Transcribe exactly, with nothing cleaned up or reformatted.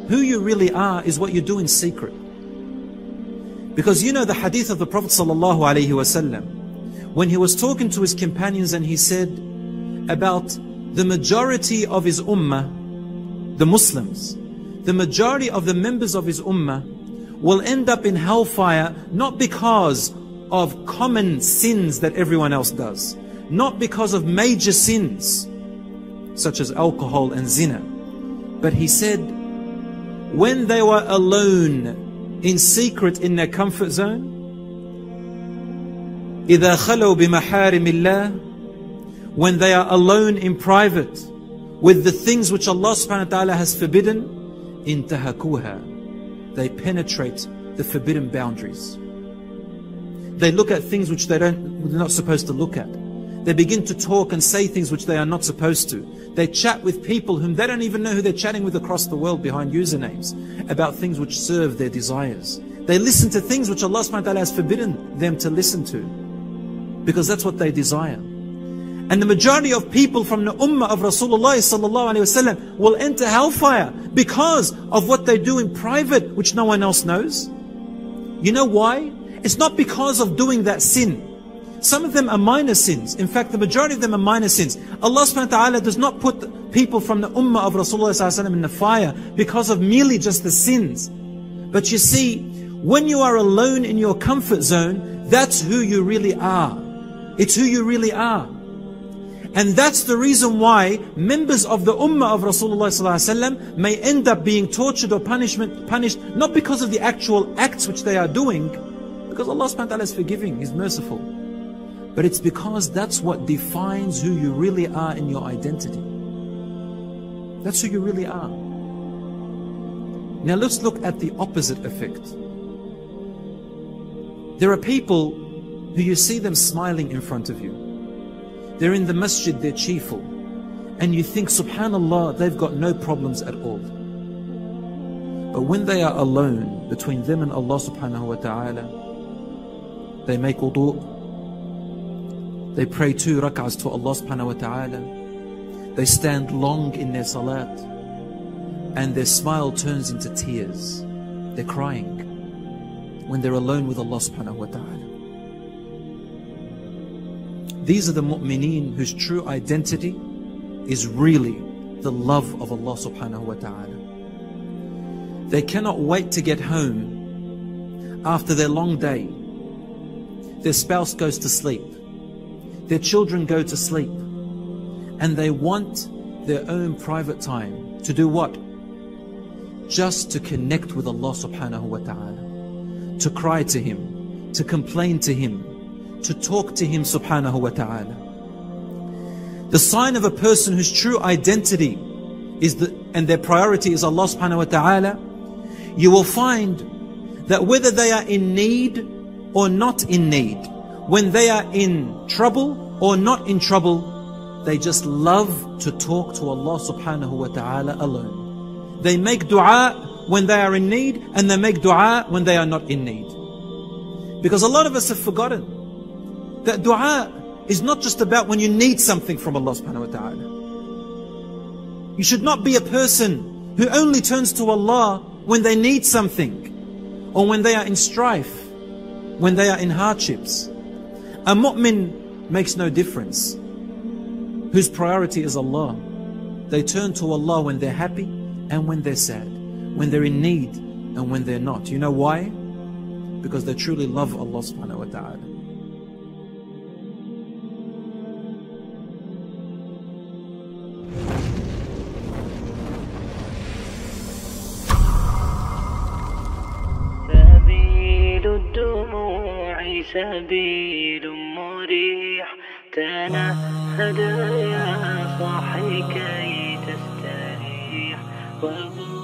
who you really are is what you do in secret. Because you know the hadith of the Prophet sallallahu alaihi wasallam, when he was talking to his companions and he said about the majority of his ummah, the Muslims, the majority of the members of his ummah will end up in hellfire, not because of common sins that everyone else does, not because of major sins such as alcohol and zina, but he said when they were alone in secret in their comfort zone, إِذَا خَلَوْا بِمَحَارِمِ اللَّهِ, when they are alone in private with the things which Allah subhanahu wa ta'ala has forbidden, انتهكوها, they penetrate the forbidden boundaries. They look at things which they don't, they're not supposed to look at. They begin to talk and say things which they are not supposed to. They chat with people whom they don't even know who they're chatting with across the world behind usernames about things which serve their desires. They listen to things which Allah subhanahu wa ta'ala has forbidden them to listen to, because that's what they desire. And the majority of people from the ummah of Rasulullah sallallahu alaihi wasallam will enter hellfire because of what they do in private, which no one else knows. You know why? It's not because of doing that sin. Some of them are minor sins. In fact, the majority of them are minor sins. Allah subhanahu wa ta'ala does not put people from the ummah of Rasulullah sallallahu alaihi wasallam in the fire because of merely just the sins. But you see, when you are alone in your comfort zone, that's who you really are. It's who you really are. And that's the reason why members of the ummah of Rasulullah sallallahu alaihi wasallam may end up being tortured or punishment, punished, not because of the actual acts which they are doing, because Allah subhanahu wa ta'ala is forgiving, He's merciful. But it's because that's what defines who you really are in your identity. That's who you really are. Now let's look at the opposite effect. There are people who you see them smiling in front of you. They're in the masjid, they're cheerful. And you think, subhanallah, they've got no problems at all. But when they are alone, between them and Allah subhanahu wa ta'ala, they make wudu', they pray two rak'ahs to Allah subhanahu wa ta'ala, they stand long in their salat, and their smile turns into tears. They're crying when they're alone with Allah subhanahu wa ta'ala. These are the mu'mineen whose true identity is really the love of Allah subhanahu wa ta'ala. They cannot wait to get home after their long day. Their spouse goes to sleep, their children go to sleep, and they want their own private time to do what? Just to connect with Allah subhanahu wa ta'ala, to cry to Him, to complain to Him, to talk to Him subhanahu wa ta'ala. The sign of a person whose true identity is the, and their priority is Allah subhanahu wa ta'ala, you will find that whether they are in need or not in need, when they are in trouble or not in trouble, they just love to talk to Allah subhanahu wa ta'ala alone. They make dua when they are in need, and they make dua when they are not in need. Because a lot of us have forgotten that dua is not just about when you need something from Allah subhanahu wa ta'ala. You should not be a person who only turns to Allah when they need something, or when they are in strife, when they are in hardships. A mu'min makes no difference. Whose priority is Allah. They turn to Allah when they're happy and when they're sad, when they're in need and when they're not. You know why? Because they truly love Allah subhanahu wa ta'ala. سبيل مريح تنهد يا صاحي كي تستريح.